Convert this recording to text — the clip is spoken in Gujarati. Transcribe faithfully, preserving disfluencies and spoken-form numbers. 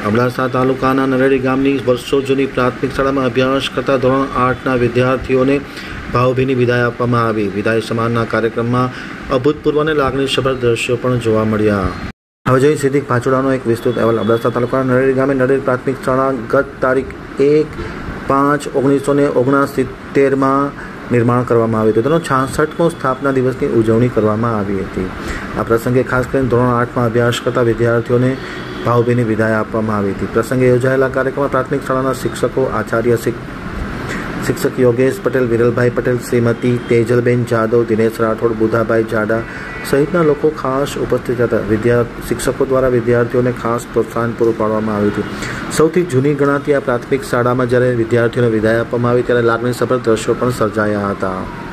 અબડાસા તાલુકાના નરેડી ગામની વર્ષો જૂની પ્રાથમિક શાળામાં અભ્યાસ કરતા ધોરણ આઠના વિદ્યાર્થીઓને ભાવભીની વિદાય આપવામાં આવી। વિદાય સમાનના કાર્યક્રમમાં અભૂતપૂર્વ અને લાગણીસભર દ્રશ્યો પણ જોવા મળ્યા। હવે જોઈએ સિદ્દીક ભાચોડાનો એક વિસ્તૃત અહેવાલ। અબડાસા તાલુકાના નરેડી ગામે નરેડી પ્રાથમિક શાળા ગત તારીખ એક પાંચ ઓગણીસો ને ઓગણસિત્તેરમાં નિર્માણ કરવામાં આવ્યું હતું। તેનો છાસઠમો સ્થાપના દિવસની ઉજવણી કરવામાં આવી હતી। આ પ્રસંગે ખાસ કરીને ધોરણ આઠમાં અભ્યાસ કરતા વિદ્યાર્થીઓને ભાવભીની વિદાય આપવામાં આવી હતી। પ્રસંગે યોજાયેલા કાર્યક્રમમાં પ્રાથમિક શાળાના શિક્ષકો, આચાર્ય, શિક્ષક યોગેશ પટેલ, વિરલભાઈ પટેલ, શ્રીમતી તેજલબેન જાદવ, દિનેશ રાઠોડ, બુધાભાઈ જાડા સહિતના લોકો ખાસ ઉપસ્થિત હતા। વિદ્યા શિક્ષકો દ્વારા વિદ્યાર્થીઓને ખાસ પ્રોત્સાહન પૂરું પાડવામાં આવ્યું હતું। સૌથી જૂની ગણાતી આ પ્રાથમિક શાળામાં જ્યારે વિદ્યાર્થીઓને વિદાય આપવામાં આવી ત્યારે લાગણીસભર દ્રશ્યો પણ સર્જાયા હતા।